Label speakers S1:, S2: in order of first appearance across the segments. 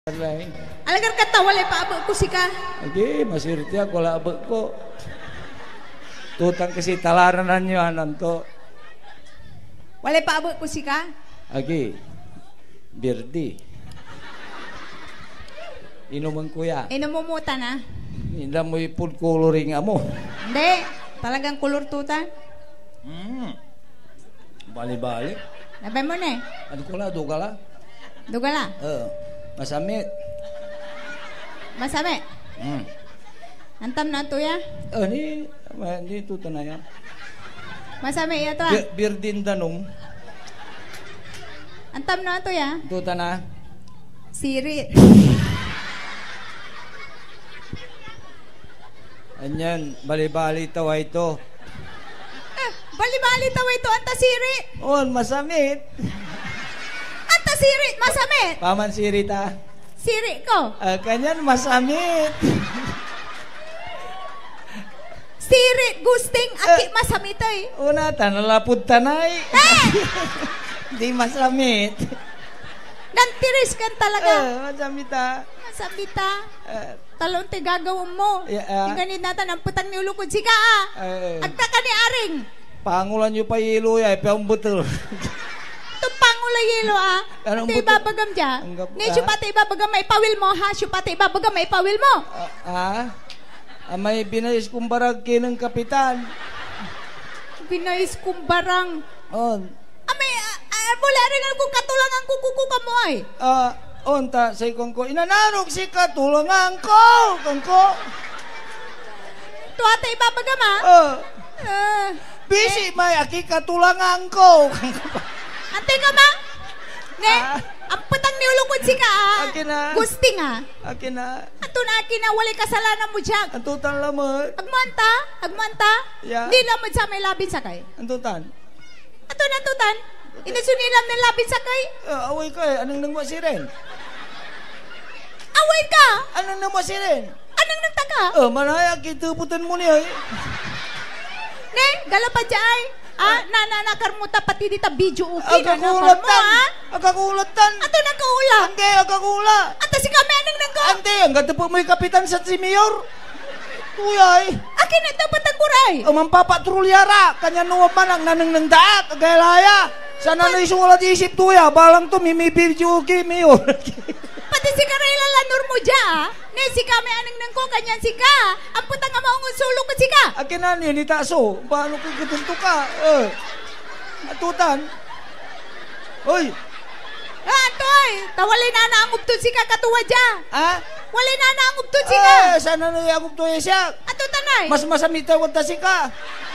S1: Alagar kata walay paabot ko sika.
S2: Agi, masirti ako labot ko. Tutang kasi talaranan nyo ananto.
S1: Walay paabot ko sika.
S2: Agi, birdi. Inuman kuya.
S1: Inumumuta na.
S2: Hindi mo food coloring mo.
S1: Hindi, talagang kulor tutan.
S2: Bali-bali.
S1: Nabay mo na eh.
S2: Ano ko la, dugala?
S1: Dugala?
S2: Masamit.
S1: Masame? Antam na ito ya?
S2: Hindi ito na yan.
S1: Masame iya ito ah?
S2: Birdin danong.
S1: Antam na ito ya?
S2: Ito na.
S1: Sirit.
S2: Anyan, bali-bali tawa ito.
S1: Bali-bali tawa ito, anta sirit.
S2: Masamit.
S1: Anta sirit, masamit.
S2: Paman sirit ah.
S1: Sirit ko.
S2: Kanyan, masamit.
S1: Sirit, gusting, aki masamit ay.
S2: Una, tanalapod tanay. Di masamit.
S1: Gantiris kan talaga.
S2: Masamit ah.
S1: Masamit ah. Talon te gagawin mo. Ganit natin ang putang ni ulukod sika ah. Agta ka ni Aring.
S2: Pangulan nyo pa yelo ya, piyang buto.
S1: Ito pangula yelo ah.
S2: Anong
S1: Ito ibabagam dya. Ni syupate ibabagam may pawil mo ha. Syupate ibabagam may pawil mo.
S2: May binayis kong barag kinang kapitan.
S1: Binayis kong barang. Amay, mula rin ako katulangan kukuku ka mo ay.
S2: Onta, say kong ko, inanarog si katulangan ko. Kong ko.
S1: Tuwata ibabagam ha.
S2: Bisi may aki katulangan ko.
S1: Ante ka ma? Ne? Ang patang niulukod si ka ah.
S2: Akin na.
S1: Gusting ah.
S2: Akin na.
S1: Ato na akin na wali kasalanan mo dyan.
S2: Antutan lamot.
S1: Agmanta.
S2: Yeah.
S1: Di lamod sa may labin sakay.
S2: Antutan.
S1: Ato na tutan. Inasunilam ng labin sakay.
S2: Away ka eh. Anong nang masirin?
S1: Away ka.
S2: Anong nang masirin?
S1: Anong nagtaka?
S2: Manayag kituputan mo niya eh.
S1: Ne, galapad dya ay. Nananakarmuta pati dita video okay.
S2: Agakulatan.
S1: Ato nagkaula.
S2: Ante, agakula.
S1: Ato si kami anong nangko.
S2: Ante, ang ganda po may kapitan sa si Mayor. Tuyay.
S1: Akin na dapat ang kuray.
S2: Mampapatrulyara. Kanya nuwab man ang nanang nang daat. Agaylaya. Sana na isulat isip tuya. Balang to, may video okay, Mayor.
S1: Pati si Karela Lanur mo dya ah. Ne, si kami anong nangko kanyan si ka. Ang putang nga maungon sulong ko si ka.
S2: Akin na niya, nitaso. Paano ko kutunto ka? Atutan. Hoy.
S1: Toy. Tawalay na naangubtod si ka katuwa dya. Walay na naangubtod si ka.
S2: Sana na iagub to siya.
S1: Ato tanay.
S2: Mas masamita wag ta si ka.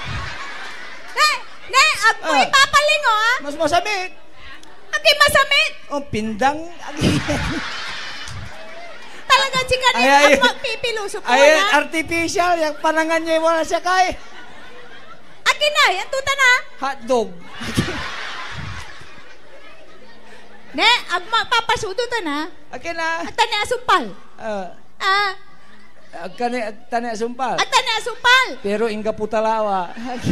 S1: Ne, agpo ipapaling o ah.
S2: Mas masamit.
S1: Aki masamit.
S2: Pindang.
S1: Talaga si ka ni ang magpipiluso po na.
S2: Artificial. Yung panangan niya wala siya kay.
S1: Aki na, yan tuta na.
S2: Hotdog.
S1: Ne, magpapasudo to na.
S2: Akin na.
S1: At tani asumpal.
S2: Tani asumpal.
S1: At tani asumpal.
S2: Pero inga putalawa.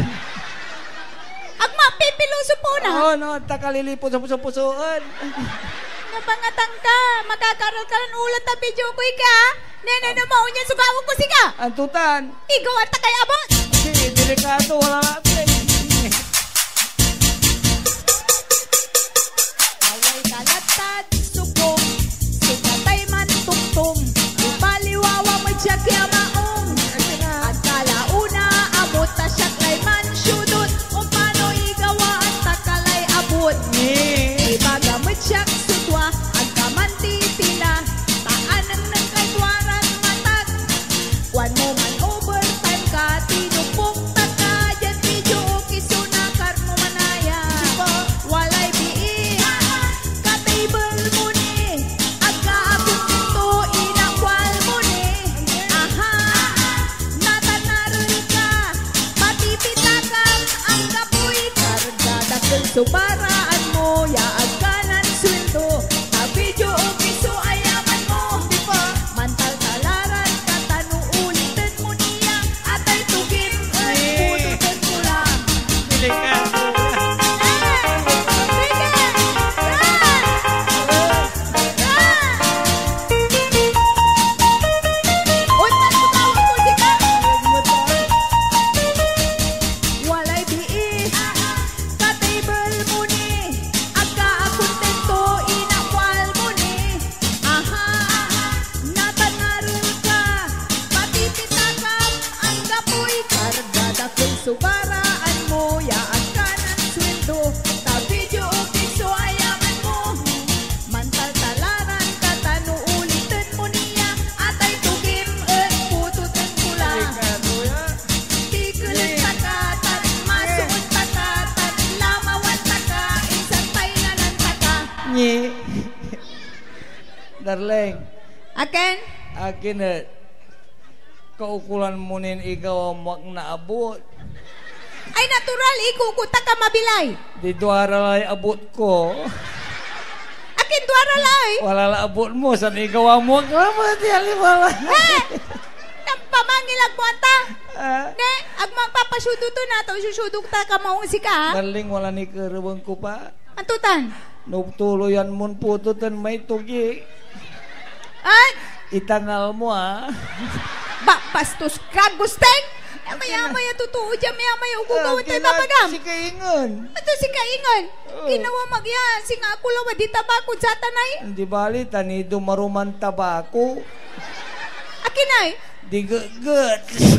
S1: Ang mapipiluso po na.
S2: No, takalilipot sa puso-pusoan.
S1: Napangatang ka, makakaral ka ng ulat na video ko ka. Nene na mo niyan sugawag ko siga.
S2: Antutan.
S1: Igaw at takay abot.
S2: Sige, delikado, wala nga.
S1: Away kalatad, sukong, sukatay man tungtong, ibaliwawa mo siya kaya maong. At kalauna, abot na siya kay man syudot, o paano igawa at takalay abot. Ibagamit siya sudwa, at kamanti sila, taanang nagkaitwaran matag. One mo man overtime ka, tinupong taka, dyan video
S2: darling.
S1: Akin?
S2: Akin na, kaukulan mo nin ikaw ang naabot.
S1: Ay, natural, ikukuta ka mabilay.
S2: Di duwara lay abot ko.
S1: Akin duwara lay.
S2: Wala la abot mo, san ikaw ang maglamat, yali wala.
S1: Pamangilag mo ata.
S2: Ah,
S1: Ne, ag magpapasudo to na to, susudog ta ka maong sika.
S2: darling, wala ni karabang ko pa.
S1: Antutan?
S2: Nugtuloyan mon pututan may tugi.
S1: Ay,
S2: Itangal mo
S1: pastos ka, gusteng. Maya-maya totoo dyan, maya-maya ugugawin tayo babagam.
S2: Si kaingon.
S1: Ito si Kaingon. Ginawa magyan, singa ako lawa di tabako sa tanay.
S2: Hindi bali, tanido maruman tabako.
S1: Akin ay,
S2: Di good.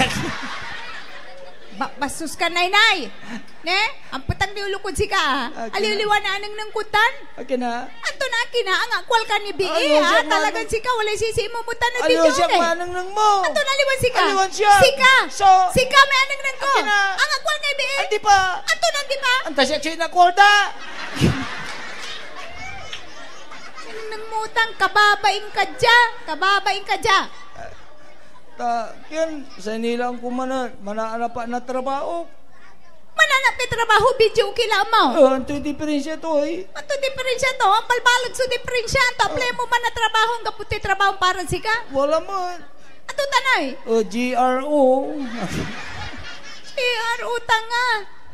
S1: Basus ka, nay-nay. Ne? Ang putang niulukod si ka,
S2: Akin
S1: aliw-liwan na anang ng kutan.
S2: Akin na.
S1: Anto na akin na, ang akwal ka ni B.E.
S2: Ayaw siya
S1: Talagang si ka, wala sisi mo mutan na
S2: Aliw
S1: video
S2: siya
S1: eh.
S2: manang nang mo.
S1: Anto na liwan si ka?
S2: Aliwan siya.
S1: Sika.
S2: So-
S1: Sika, may anang ng ko.
S2: Akin na.
S1: Ang akwal kay B.E.
S2: Hindi pa.
S1: Anto na, di ba?
S2: Anta siya siya na korda.
S1: Nang mutang, kababaing ka dya. Kababaing ka dya.
S2: Yan, sa nilang manaanap pa na trabaho.
S1: Mananap kay trabaho, video kila mo.
S2: Ito yung diferensya to eh.
S1: Ato diferensya to, ang palbalag sa diferensya. Ato, apply mo man na trabaho, ang kaputi trabaho para si ka.
S2: Wala man.
S1: Ato tanay.
S2: GRO.
S1: Utang nga.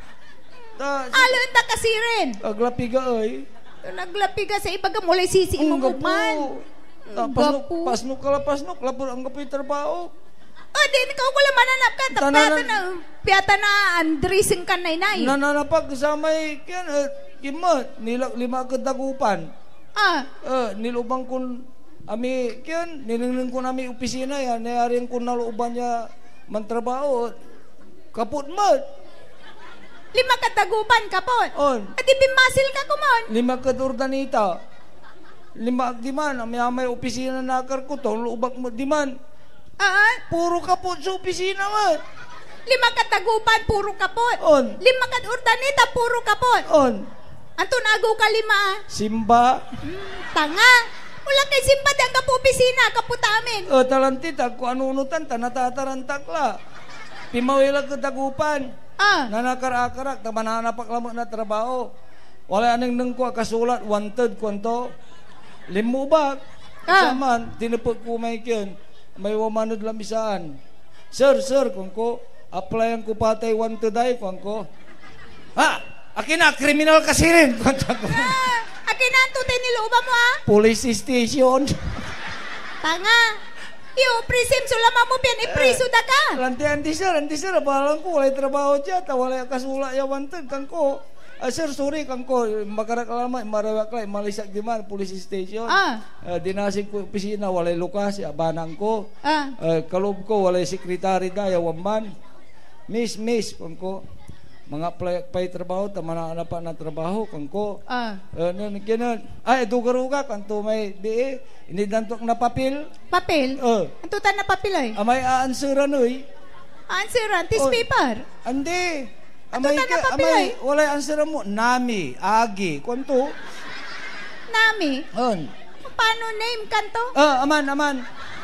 S1: Alo enta kasi rin.
S2: Aglapiga ay.
S1: Naglapi ka sa ibaga mulay sisi mo
S2: Ang
S1: man.
S2: gapo. Pasnok, lapor ang gapo yung trabaho.
S1: Di ikaw ko lang mananap ka. Piyata na andresing ka nay-nay.
S2: Nananapag sa may, lima kadagupan. Nilubang kun, nilinglin ko nami opisina yan, nayaring kun naluban niya mantrabaho. Kaput mo.
S1: 5 katagupan kapon.
S2: On.
S1: Adi bimasil ka kumon.
S2: 5 kadurdanita. 5 agdiman, may opisina na karkuto, lubak mo diman. Puro kaput sa opisina mo.
S1: 5 katagupan, puro kapon.
S2: On.
S1: 5 kadurdanita, puro kapon.
S2: On.
S1: Anto nago ka 5.
S2: Simba.
S1: Tanga. Wala kay simpa di ang kapo opisina, kaputa amin.
S2: Talantita, kung anunutan, tanatatarantak la. Pimawilag kadagupan. Nanakar-akarak, tamananapak lamang na trabaho. Wala anong nang ko kasulat, wanted kwanto. Limubak. Saman, tinupag ko may kyan. May wamanod lamisaan. Sir, kung ko, applyan ko patay wanted ay, kung ko. Akin na, kriminal kasi rin.
S1: Akin na, tutay niluba mo
S2: Police station.
S1: Tanga. Presim sulama mo piyan, ipriso da ka.
S2: Anti sir, balang ko, walay trabaho dyan, walay kasula ya wanted, kang ko. Sir, sorry, kang ko, makarakalaman, marawak lang, malisak di man, police station. Dinasig ko opisina, walay lukas, abanang ko. Kalob ko, walay sekretary da, yawaman. Miss, kang ko. Mga pay trabaho, tamana pa na trabaho, kang ko. Dugaruga, kang to may BE, inidantok na papel.
S1: Papel? Ang tutan na papel ay?
S2: Amay aansuran oy.
S1: Aansuran? Tis paper?
S2: Andi.
S1: Ang tutan na papel ay?
S2: Walay aansuran mo. Nami, Agi, kwanto?
S1: Nami?
S2: On.
S1: Paano name kanto?
S2: Aman.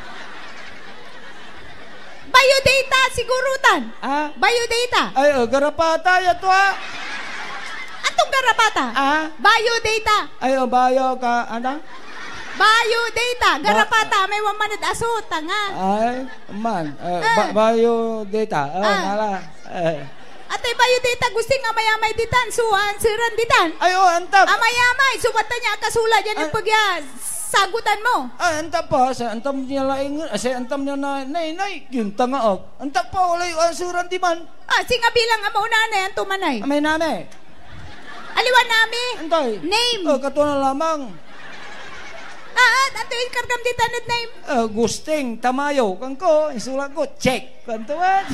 S1: Biodata, sigurutan. Biodata.
S2: Ay, garapata, yato
S1: Atong garapata? Biodata.
S2: Ay, bayo ka, ano?
S1: Biodata, garapata, may wamanad aso, tanga.
S2: Ay, man. Bayo data. Nala.
S1: Ate biodata, gusto nga mayamay ditan, suwan, siran ditan.
S2: Ay, antap.
S1: Mayamay, subata niya kasula dyan yung sagutan mo.
S2: Antap pa, sa antam niya laing, sa antam niya na, nay, yung tangaok. Antap pa, wala yung ansuran di man.
S1: Singa bilang ang maunanay, ang tumanay.
S2: May nami.
S1: Aliwan nami.
S2: Antay.
S1: Name.
S2: Kato na lamang.
S1: Ato yung kargam di tanad name.
S2: Gusting, tamayo, kang ko, isulat ko, check. Kantuan.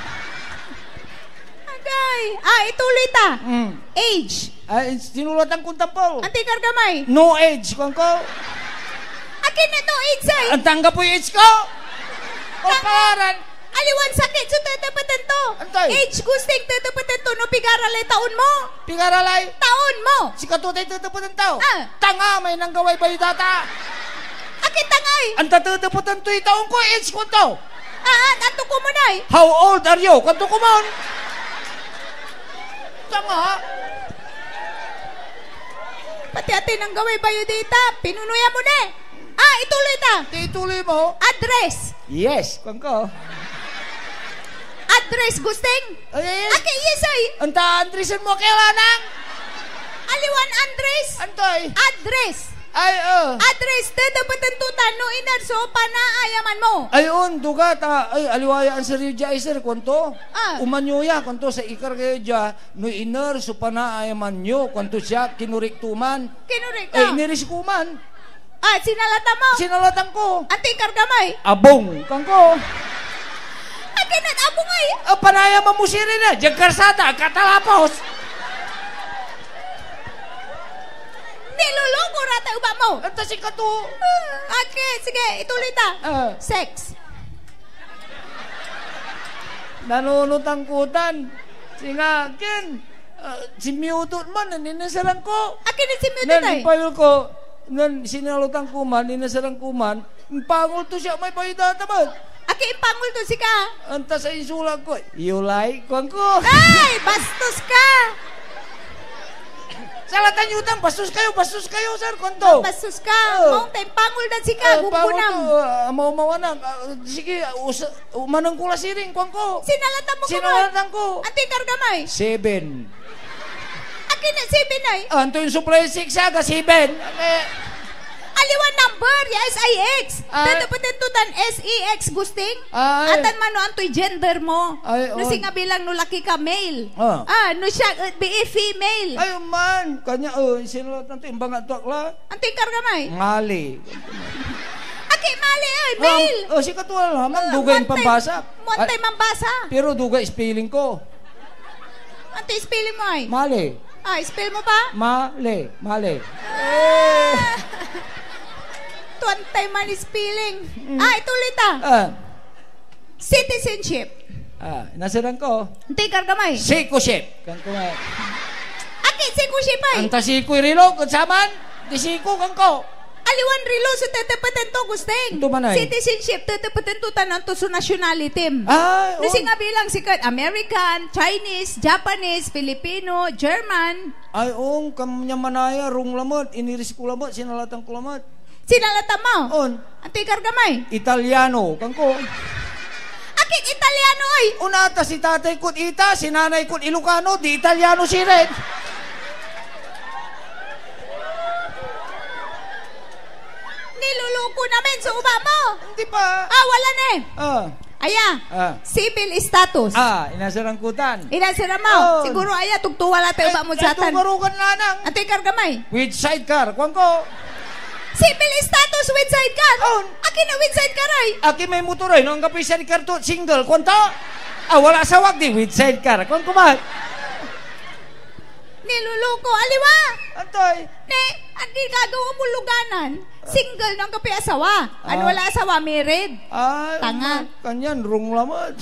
S1: Agay. Ituloy ta. Age.
S2: Sinulatan kong tampol.
S1: Anti kargamay.
S2: No age, kang ko.
S1: Akin na no age ay.
S2: Ang tanggap po yung age ko. O paran.
S1: Aliwan sakit so tatapaten to.
S2: Antay.
S1: Age gusting tatapaten to no pigaralay taon mo.
S2: Pigaralay.
S1: Taon mo.
S2: Si katutay tatapan ng tao.
S1: Ah.
S2: Tanga, may nanggaway ba yung data?
S1: Akit tangay.
S2: Ang tatataputan to taong ko, age ko to.
S1: Ato ko mo na eh.
S2: How old are you? Kanto ko man. Tanga.
S1: Pati atin ang gawin bayo dita. Pinunuya mo na eh. Ituloy ta.
S2: Ituloy mo.
S1: Address.
S2: Yes, kanko.
S1: Address, gusting.
S2: Yes.
S1: Yes ay.
S2: Anta, Andresan mo kailanang.
S1: Aliwan, Andres.
S2: Antoy.
S1: Address.
S2: Ay,
S1: Address, dadapatan tutan no inarso panaayaman mo.
S2: Ayun, duga ta. Ay, aliwaya ang sariyo dya, sir, kwanto. Umanyoya, kwanto sa ikar kayo dya, no iner, so panaayaman nyo, kwanto siya, kinuriktuman.
S1: Kinurikta?
S2: Ay, iniriskuman.
S1: Sinalata mo?
S2: Sinalatan ko.
S1: Anting kargamay?
S2: Abong, kangko.
S1: Kinat abong ay.
S2: Panayaman mo siya rin na, dyan karsada, katalapos.
S1: Niluloko rata uba mo.
S2: Ang tasing ka to.
S1: Okay, sige, ituloy ta. Sex.
S2: Nanunutang kutan. Singa, ken. Si Mewton man, naninasalang ko.
S1: Akin si Mewton ay.
S2: Nanipayol ko, sinalutang kuman, ninasalang kuman, pangol to siya, may payudata man.
S1: Akin pangol to si ka.
S2: Anta sa isulang ko, you like, kwan ko.
S1: Ay, bastos ka.
S2: Salatan yutang, bastos kayo, sir, kwanto.
S1: Bastos ka. Mong time pangol na si ka, gumpunam.
S2: Mawanan. Sige, umanang kula siring, kwan ko.
S1: Sinalatan mo
S2: Sinalatan ko.
S1: Anting kargamay?
S2: 7.
S1: Akin na 7 ay.
S2: Anto yung supply 6 aga, 7.
S1: Aliwan number, SIX. Dadapatin tutan SEX, gusting. Atan man no antoy gender mo. No singa bilang no laki ka male. No siya be female.
S2: Ay man, kanya sinulatan to imbang atok la.
S1: Anting kargamay?
S2: Mali.
S1: Aki mali ay male.
S2: Si katuwa lamang dugay pambasa.
S1: Montay mambasa.
S2: Pero dugay spelling ko.
S1: Anting spelling mo ay?
S2: Mali.
S1: Spell mo pa?
S2: Mali.
S1: Tuantay man spelling. Ituloy ta. Citizenship.
S2: Nasaran ko.
S1: Anting kargamay?
S2: Sikoship. Kan ko nga.
S1: Aki sikoship ay?
S2: Anta sikoy rilo, kutsaman. Di siko kan ko.
S1: Aliwan rilo sa tatapaten to, gusteng. Citizenship, tatapaten to tanan to sa nationality. Nasi nga bilang sikat, American, Chinese, Japanese, Filipino, German.
S2: Ay, kamnya manaya, rung lamot, iniris ko lamot, sinalatan ko lamot.
S1: Sinalatan mo? Anting kargamay?
S2: Italiano, kan ko.
S1: Akit Italiano ay?
S2: Unata si tatay ko ita, si nanay ko Ilocano, di Italiano si Red.
S1: Niluluko namin sa uba mo.
S2: Hindi pa.
S1: Wala na eh. Aya, civil status.
S2: Inasarang kutan.
S1: Inasarang mo. Siguro aya, tugtuwala tayo uba mo sa atan.
S2: Tugarugan na nang.
S1: Anting kargamay?
S2: With sidecar, kwan ko.
S1: Civil status with sidecar? Akin na with sidecar ay?
S2: Akin may motor ay, nung kapay sidecar to, single, kwan to. Wala sa wag di, with sidecar. Kwan ko ba?
S1: Niluluko, aliwa.
S2: Antoy.
S1: Adi gagawa mo luganan. Single nang kapi asawa. Wala asawa, married. Tanga.
S2: Kanyan, rung lamot.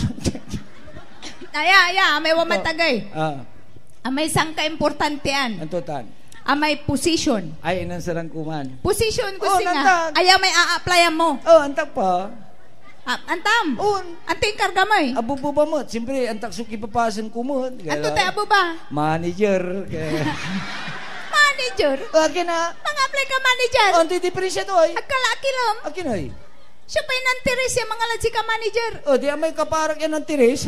S1: Aya, may wamatagay. May sangka importantean.
S2: Antutan.
S1: May position.
S2: Ay, inansarang kuman.
S1: Position ko nga. Aya, may a-applyan mo.
S2: Antak pa.
S1: Antam. Anting kargamay.
S2: Abo ba mo? Siyempre, antak suki papasan kumot.
S1: Anto tayo abo ba?
S2: Manager.
S1: Manager?
S2: Akin na.
S1: Mang-apply ka manager?
S2: Anti diferensya to ay.
S1: Agkalaki lang.
S2: Akin ay.
S1: Siya pa yung nantiris yung mga ladsi ka manager.
S2: Di may kaparak yan ng tiris.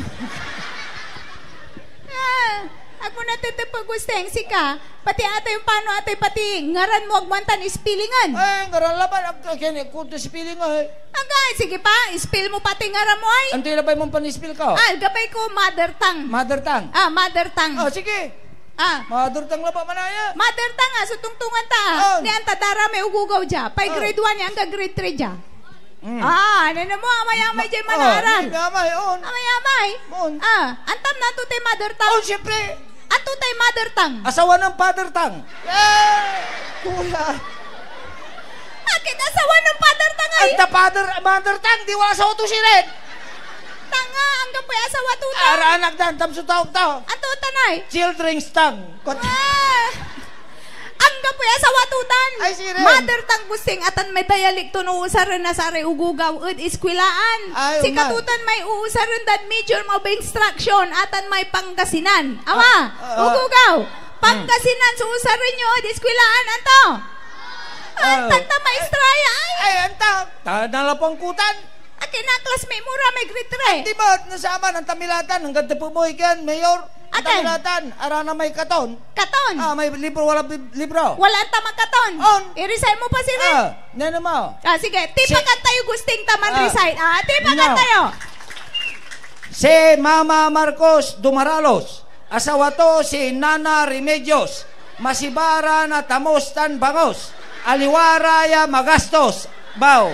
S1: Ako natutupag-gusteng si ka, pati atay yung paano atay pati ngaran mo agmantan ispilingan.
S2: Ngaran laban. Kaya kung ito spilling ay.
S1: Sige pa, ispil mo pati ngaran mo ay.
S2: Anto ilabay mong panispil ka?
S1: Gabay ko mother tongue.
S2: Mother tongue?
S1: Mother tongue.
S2: Sige. Mother tongue laba manaya.
S1: Mother tongue sa tungtungan ta. Ni anta dara may ugugaw dya. Pay grade 1 niya hanggang grade 3 dya. Ano mo, amay-amay dyan manaran. Amay-amay. Antam na ito tayo mother tongue.
S2: Siyempre.
S1: Ato tayo mother tongue.
S2: Asawa ng father tongue. Kuya.
S1: Bakit asawa ng father tongue ay?
S2: Anta mother tongue, di wala sa uto si Red.
S1: Tanga, hanggang po asawa tuta.
S2: Anak dan, tam sa tawag tao.
S1: Ato tanay.
S2: Children's tongue.
S1: Hanggang puya sa watutan.
S2: Ay, siren.
S1: Mother tongue gusting atan may dialekto no usaran na sa are ugugaw ud iskwilaan. Si katutan may uusaran dan major mo ba instruction atan may Pangasinan. Ama, ugugaw. Pangasinan sa usaran nyo ud iskwilaan anto. Tanta maestraya
S2: ay anta nalapangkutan.
S1: Akin na classmate mura may grade 3.
S2: Di ba nasama ng tamilatan hanggang tipumoy kan mayor. Tamilatan arana may katon.
S1: Katon.
S2: May libro wala libro.
S1: Wala tama katon. I-recite mo pa sila.
S2: Nena mo.
S1: Sige, tipakan tayo gusting taman recite. Tipakan tayo.
S2: Si Mama Marcos Dumaralos, asawa to si Nana Remedios, masibara na tamostan bangos, aliwaraya magastos, baw.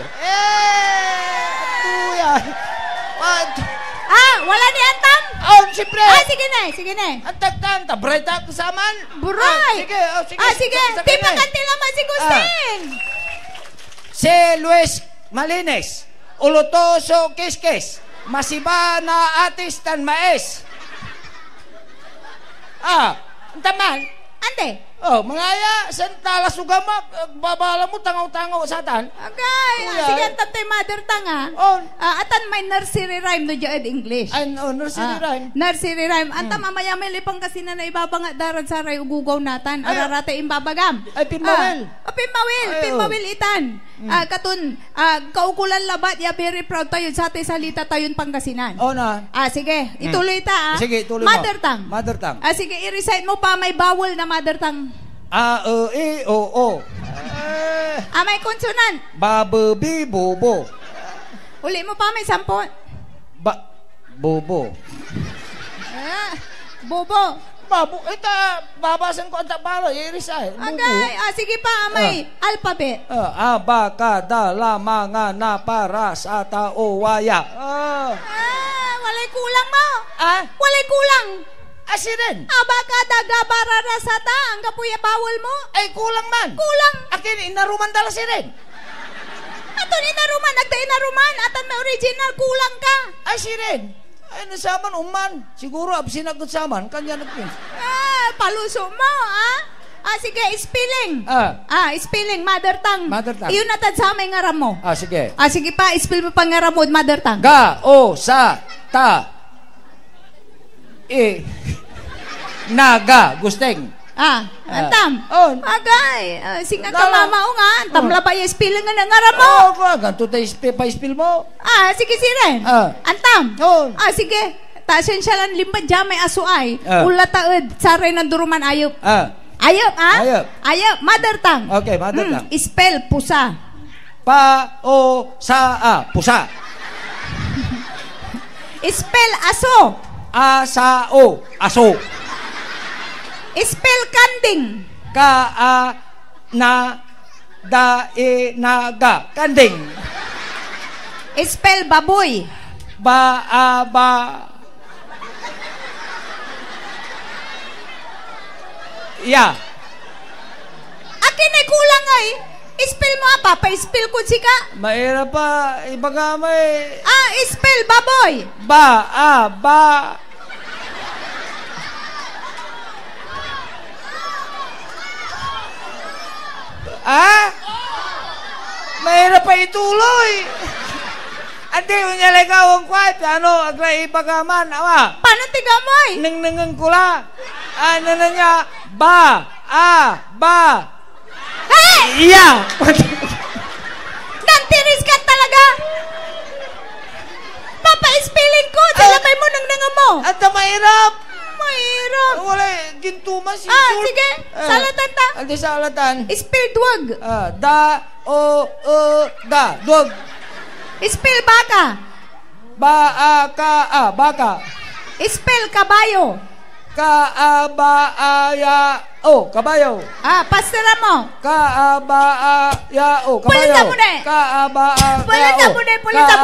S2: Tuyan.
S1: Wala ni Antam?
S2: Siyempre.
S1: Sige na.
S2: Antagtan, tabray ta kasaman.
S1: Buray.
S2: Sige.
S1: Tipakan tila man si gusting.
S2: Si Luis Malines, Ulutoso Kiskis, masiba na atis tan maes. Taman.
S1: Ante.
S2: Mangaya, sentala sugama, babala mo tangaw-tangaw sa atan.
S1: Okay. Sige, tatay mother tanga. Atan may nursery rhyme no dyan English.
S2: Nursery rhyme.
S1: Nursery rhyme. Anta mamaya may lipang kasi na naibabanga darad sa ray ugugaw natan. Ararate imbabagam.
S2: Pimawil.
S1: Pimawil itan. Katun, kaukulan labat, ya very proud tayo sa ating salita tayon Pangasinan.
S2: Na.
S1: Sige, ituloy ta.
S2: Sige, ituloy mo.
S1: Mother tongue. Sige, i-recite mo pa may bawal na mother tongue.
S2: O.
S1: May konsonan.
S2: Bababi, bobo.
S1: Uli mo pa may sampon.
S2: Bobo.
S1: Bobo.
S2: Babasan ko ang tabalo, i-recite.
S1: Okay, sige pa, may alphabet.
S2: Abakadala, mga na para sa tao, waya.
S1: Walay kulang mo. Walay kulang.
S2: Siren.
S1: Abakadaga barara sa ta, ang kapuya bawal mo.
S2: Kulang man.
S1: Kulang.
S2: Akin, inaruman dala siren.
S1: Aton inaruman, inaruman, atan may original, kulang ka.
S2: Siren. Nasaman, siguro, absinagot saman, kanya nagpin.
S1: Paluso mo, sige, spelling. Spelling, mother tongue. Iyon natad sa may ngaram mo.
S2: Sige.
S1: Sige pa, spell mo pang ngaram mo, mother tongue.
S2: Ga, o, sa, ta, naga, gusteng.
S1: Antam. Agay, singa ka mama o nga, antam labay spelling nga ngaram mo.
S2: Ganto tayo pa-spill mo.
S1: Sige, siren. Antam. Sige. Tasin siya lang limba dyan may asuay. Ula taod, saray ng duruman ayop. Ayop. Mother tongue.
S2: Okay, mother tongue.
S1: Spell, pusa.
S2: Pusa.
S1: Spell, aso.
S2: Aso.
S1: Spell, kanding.
S2: Naga. Kanding.
S1: Spell, baboy. Akin ay kulang ay. Spell mo apa? Pa-spell ko sika.
S2: Mahirap pa. Ibagamay.
S1: Spell, baboy.
S2: Mahirap pa ituloy. Ante, unyalay ka ang kway. Aglay ibagaman.
S1: Paano tigamoy?
S2: Nang kula. Ano na niya? Ba.
S1: Hey! Nantiris ka talaga. Papa-spelling ko. Silabay mo nang mo.
S2: At mahirap.
S1: Wala,
S2: gintumas.
S1: Sige. Salatan ta.
S2: Ante salatan.
S1: Spell, duwag.
S2: Duwag.
S1: Spell, baka.
S2: Baka.
S1: Spell, kabayo.
S2: Kabayo.
S1: Pastera mo.
S2: Kabayo.
S1: Pulita mo na. Pulita mo na.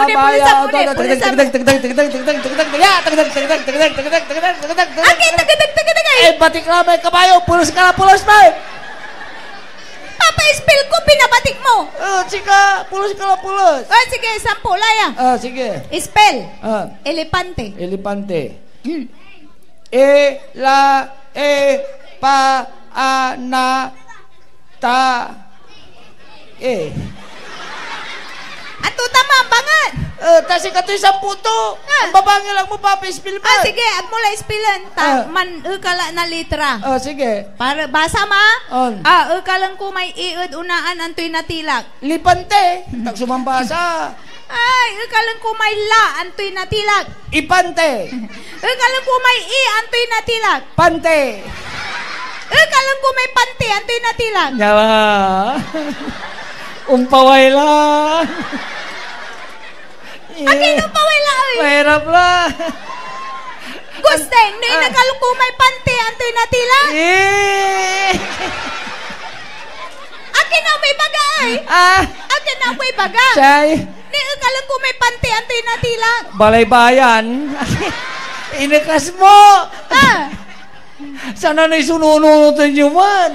S2: Batik na may kabayo. Pulos ka.
S1: Papa-spell ko, pinabatik mo.
S2: Chika, pulos.
S1: Sige, sampo, laya.
S2: Sige.
S1: Spell. Elepante. Ato tama banget.
S2: Tasi katoy 10 to. Ang babangi lang mo papi-spill ba?
S1: Sige, at mula ispilan. Kala na litra.
S2: Sige.
S1: Para basa ma?
S2: On.
S1: Kalang ko may iud unaan antoy natilak.
S2: Lipante. Tak sumambasa.
S1: Ay, kalang ko may la antoy natilak.
S2: Ipante.
S1: Kalang ko may i antoy natilak.
S2: Pante.
S1: Kalang ko may pante antoy natilak.
S2: Nyawa. Umpaway lang.
S1: Akin ang pawala oy.
S2: Mahirap lang.
S1: Gusteng, nakalong ko may pante antoy natilak. Akin na may baga ay. Akin na may baga.
S2: Chay.
S1: Kalang ko may pante antoy natilak.
S2: Balay-bayan. Inikas mo. Sana na isununutan nyo man.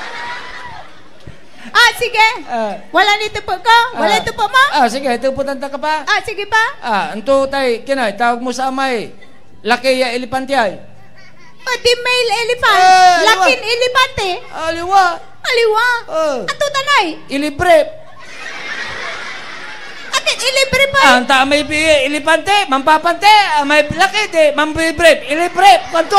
S1: Sige. Wala nito po ko? Wala ito po mo?
S2: Sige, ito po tanta ka pa.
S1: Sige pa.
S2: Anto tay, kinay, tawag mo sa amay. Laki ya elepante ay.
S1: Di male elephant. Lakin elepante.
S2: Aliwa.
S1: Aliwa. Ato tanay.
S2: Ilibrep.
S1: Akin ilibre pa.
S2: Anta may elepante, mampapante. May laki di, mambibrep. Ilibrep. Kanto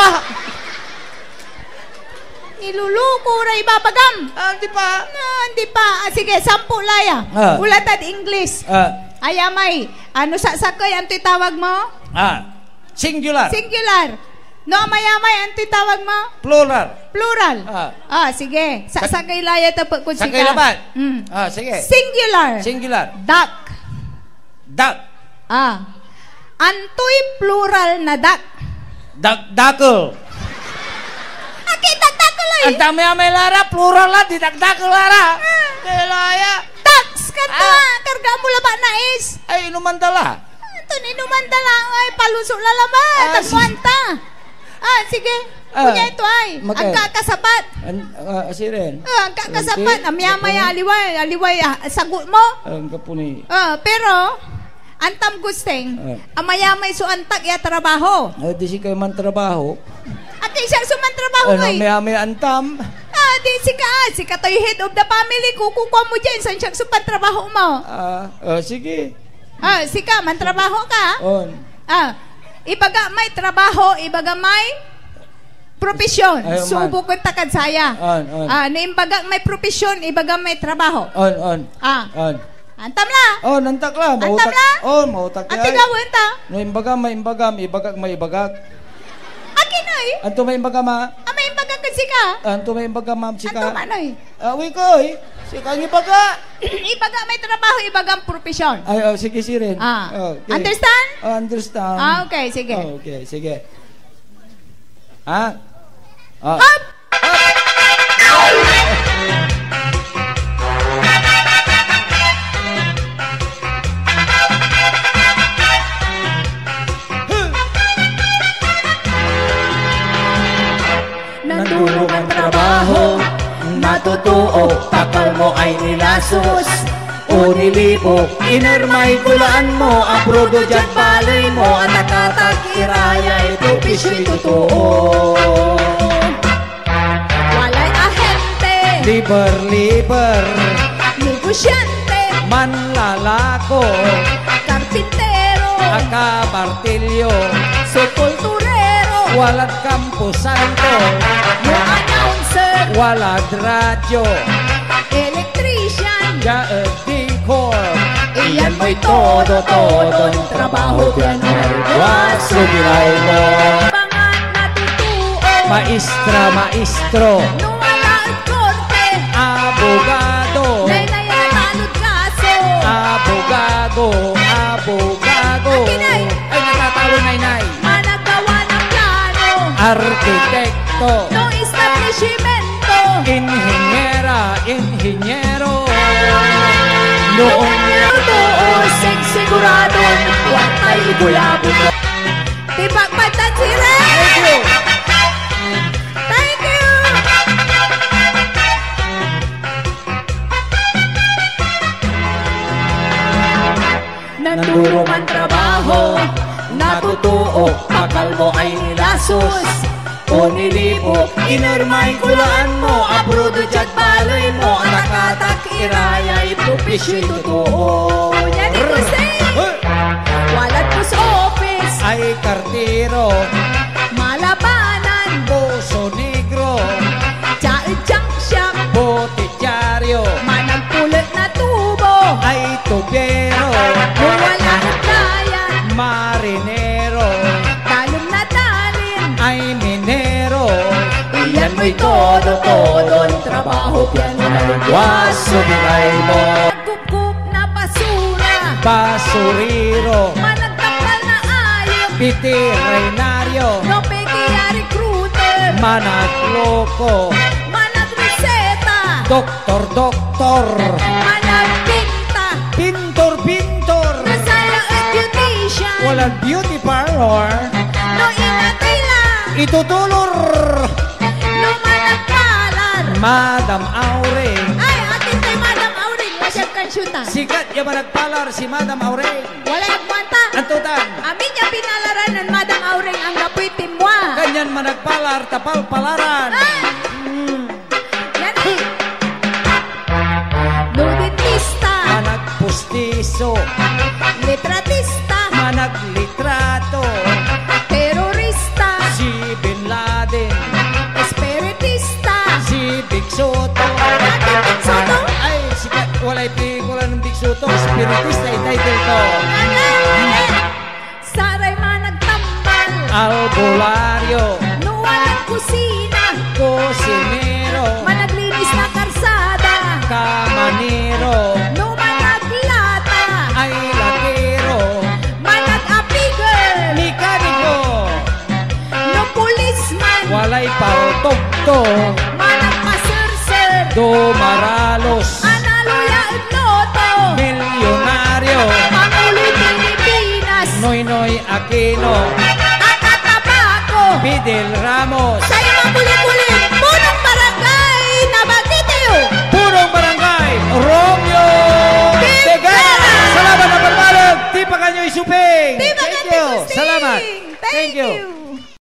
S1: Niluluko ra ibabagam.
S2: Hindi pa.
S1: Hindi pa. Sige, 10 laya. Ulatad English. Ayamay. Ano sakay ang tawag mo?
S2: Singular.
S1: Singular. No, mayamay ang tawag mo?
S2: Plural.
S1: Plural. Sige. Sakay laya tapos kung
S2: sakay labat. Sige.
S1: Singular.
S2: Singular.
S1: Duck.
S2: Duck.
S1: Antoy plural na duck.
S2: Duckle. Ang dami-amay lara, plural lang, didagdag lara. Laya.
S1: Tax ka to, karga mo laba na is.
S2: Ay, inumandala.
S1: Ito, inumandala. Ay, paluso lalama. Tagmuanta. Sige. Kunya ito ay. Ang kakasapat.
S2: Siren.
S1: Ang kakasapat. Amiyamaya, aliway, sagot mo.
S2: Ang kapuni.
S1: Pero, antam gusteng, amayamay so antak ya trabaho.
S2: Di si kayo man trabaho.
S1: Akin siya sumantrabaho
S2: ay. May antam.
S1: Di si ka to'y head of the family. Kukukuha mo dyan. Saan siya sumantrabaho mo?
S2: Sige.
S1: Sika, mantrabaho ka?
S2: On.
S1: Ibaga may trabaho, ibaga may profesyon. Subo ko takad saya.
S2: On.
S1: Imbaga may profesyon, ibaga may trabaho.
S2: On.
S1: Antam la.
S2: Nantak la.
S1: Antam la.
S2: Mautak
S1: ay. Ati gawin ta.
S2: No, imbagam, ibagak, may ibagak.
S1: Akin ay.
S2: Anto may imbagam ha?
S1: May imbagak ka sika.
S2: Anto may imbagam ma'am sika.
S1: Anto manoy.
S2: Wikoy. Sika ang ibaga.
S1: Ibaga may trabaho, ibagang profesyon.
S2: Sige sirin.
S1: Okay. Understand?
S2: Understand.
S1: Okay, sige.
S2: Okay, sige. Hop!
S1: Nandulong ang trabaho,
S3: natutuo, takal mo ay nilasos o nilibo, inormay kulaan mo, aprudo dyan palay mo, at nakatag-iraya, ito pisyo'y totoo.
S1: Walay ahente,
S2: Liber,
S1: negosyante,
S2: manlalako,
S1: karpintero,
S2: akabartilyo,
S1: sepulturero,
S2: walad kampusanto,
S1: no announcer,
S2: walad radyo,
S1: electrician,
S2: decor,
S3: Iyan mo'y todo-todo, trabaho dyan ay wasubilay mo.
S1: bangan natutuo,
S2: maestro,
S1: no wala ang korte,
S2: abogado,
S1: nayanalod kaso,
S2: abogado.
S1: Akin ay.
S2: Ay, natatalo nay.
S1: managawa ng plano,
S2: Arkitekto,
S1: no establishmento,
S2: inhinyero,
S3: Noong natutuosing siguradong huwag may bulabog.
S1: tibak patan sila. Thank you.
S3: Nandurong ang trabaho, natutuo, akal mo ay nilasos unilipo, inormay kulaan mo, abrodo dyan balay mo, nakatak irayay, propisyo'y totoo.
S1: Yan ko walat ko sa office,
S2: ay kartiro,
S1: malabanan,
S2: boso negro,
S1: tsaad-tsak siyak,
S2: botityaryo,
S1: managpulot na tubo,
S2: ay tubyero,
S1: wala na dayan,
S2: marinero,
S1: talong na talin,
S2: ay minero,
S3: Iyan mo'y todo-todon, trabaho piano na lingwaso, binay mo.
S1: kukup na basura,
S2: basuriro,
S1: managtakal na ayam,
S2: pitirenaryo,
S1: no pekia recruiter,
S2: managloko,
S1: managreseta,
S2: doktor,
S1: managpinta,
S2: pintor,
S1: nasala at beautician,
S2: walang beauty parlor,
S1: no inatay lang,
S2: itutulor,
S1: no managpalar.
S2: Madam Aureng.
S1: Ay, atin kay Madam Auring, wasyag kan syuta.
S2: Sikat yung managpalar si Madam Aureng.
S1: Wala nagkwanta.
S2: Antutan,
S1: Amin niya pinalaran ng Madam Auring ang napoy timwa.
S2: kanyan managpalar, tapal palaran.
S1: Yan eh. No dentista,
S2: Managpustiso,
S1: litratista,
S2: managlitrato,
S1: terorista,
S2: si Bin Laden,
S1: espiritista,
S2: si Big Soto.
S1: Atin Big Soto?
S2: Ay, sikat, walay pelikula ng Big Soto, spiritista i-title ko.
S1: saray managtambal,
S2: Albularyo,
S1: nuwan at kusina,
S2: Cosinero,
S1: managlinis na karsada,
S2: Kamanero,
S1: no managlata,
S2: ay latero,
S1: manag-apigel,
S2: Mekaniko,
S1: no policeman,
S2: walay pautokto,
S1: managpaserser,
S2: Dumaralos,
S1: analuya at loto,
S2: Milyonaryo,
S1: Pangulo'y Pilipinas,
S2: Noynoy Aquino,
S1: Tatatabako,
S2: Fidel Ramos,
S1: sa'yo mga kulit-kulit, punong barangay na Bagtitiyo.
S2: Purong Barangay, Romeo Tegara. Salamat na palmalog, di pa kanyo isuping.
S1: Di ba
S2: Thank
S1: ganti
S2: you,
S1: Gusting?
S2: salamat.
S1: Thank you.